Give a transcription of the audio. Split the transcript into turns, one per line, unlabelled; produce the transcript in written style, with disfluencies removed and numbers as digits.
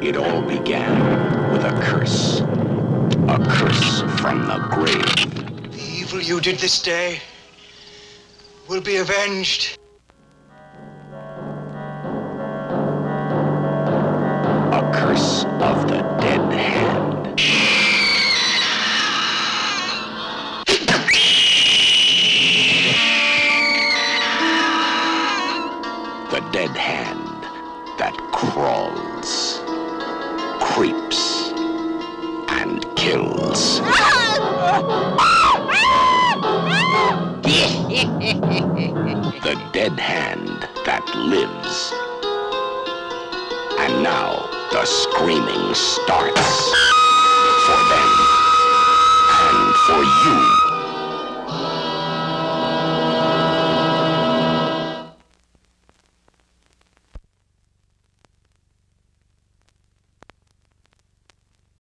It all began with a curse. A curse from the grave.
The evil you did this day will be avenged.
A curse of the dead hand. The dead hand that crawls, creeps, and kills. The dead hand that lives. And now the screaming starts. For them and for you.